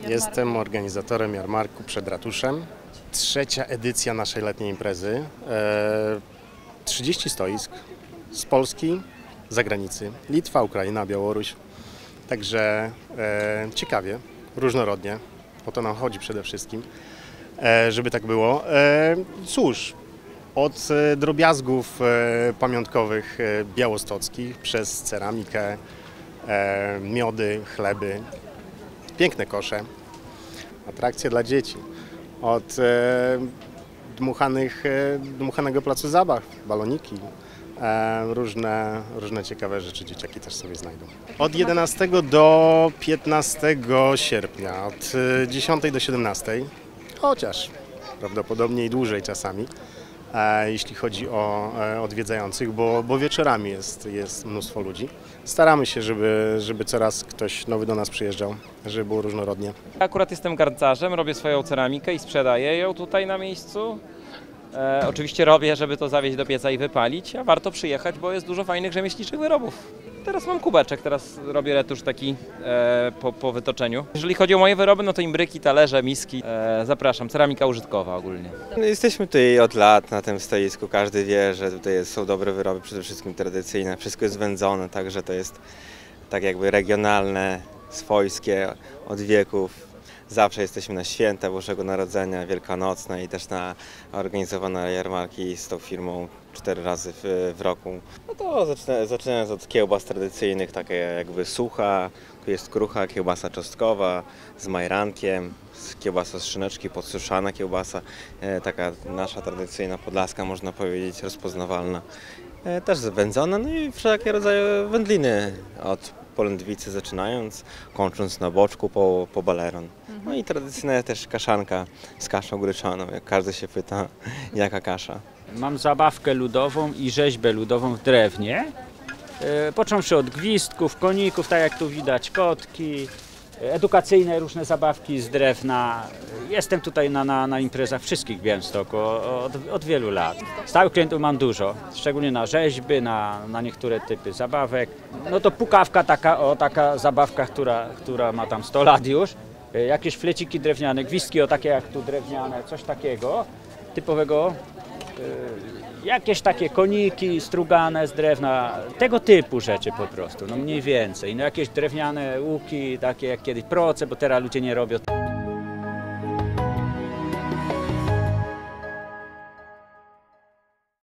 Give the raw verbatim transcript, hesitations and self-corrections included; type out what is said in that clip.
Jestem organizatorem jarmarku przed ratuszem. Trzecia edycja naszej letniej imprezy. trzydzieści stoisk z Polski, z zagranicy. Litwa, Ukraina, Białoruś. Także e, ciekawie, różnorodnie. O to nam chodzi przede wszystkim, e, żeby tak było. E, cóż, od e, drobiazgów e, pamiątkowych e, białostockich przez ceramikę, e, miody, chleby, piękne kosze, atrakcje dla dzieci. Od e, dmuchanych, e, dmuchanego placu zabaw, baloniki, e, różne, różne ciekawe rzeczy dzieciaki też sobie znajdą. Od jedenastego do piętnastego sierpnia, od dziesiątej do siedemnastej, chociaż prawdopodobnie i dłużej czasami, e, jeśli chodzi o e, odwiedzających, bo, bo wieczorami jest, jest mnóstwo ludzi. Staramy się, żeby, żeby coraz ktoś nowy do nas przyjeżdżał, żeby było różnorodnie. Akurat jestem garncarzem, robię swoją ceramikę i sprzedaję ją tutaj na miejscu. E, oczywiście robię, żeby to zawieźć do pieca i wypalić, a warto przyjechać, bo jest dużo fajnych rzemieślniczych wyrobów. Teraz mam kubeczek, teraz robię retusz taki e, po, po wytoczeniu. Jeżeli chodzi o moje wyroby, no to imbryki, talerze, miski. E, zapraszam, ceramika użytkowa ogólnie. Jesteśmy tutaj od lat na tym stoisku, każdy wie, że tutaj są dobre wyroby, przede wszystkim tradycyjne. Wszystko jest wędzone, także to jest tak jakby regionalne, swojskie od wieków. Zawsze jesteśmy na święta Bożego Narodzenia, wielkanocne i też na organizowane jarmarki z tą firmą cztery razy w, w roku. No to zacznę, zaczynając od kiełbas tradycyjnych, takie jakby sucha, tu jest krucha, kiełbasa czosnkowa z majrankiem, kiełbasa z szyneczki, podsuszana kiełbasa, e, taka nasza tradycyjna podlaska, można powiedzieć, rozpoznawalna. E, też wędzona, no i wszelkie rodzaje wędliny, od polędwicy zaczynając, kończąc na boczku po, po baleron. No i tradycyjna też kaszanka z kaszą gryczaną, jak każdy się pyta, jaka kasza. Mam zabawkę ludową i rzeźbę ludową w drewnie, e, począwszy od gwizdków, koników, tak jak tu widać, kotki, edukacyjne różne zabawki z drewna. Jestem tutaj na, na, na imprezach wszystkich w Białymstoku od, od wielu lat. Stałych klientów mam dużo, szczególnie na rzeźby, na, na niektóre typy zabawek. No to pukawka, taka, o, taka zabawka, która, która ma tam sto lat już. Jakieś fleciki drewniane, gwizdki o takie jak tu drewniane, coś takiego typowego. Jakieś takie koniki strugane z drewna, tego typu rzeczy po prostu, no mniej więcej. No jakieś drewniane łuki, takie jak kiedyś proce, bo teraz ludzie nie robią.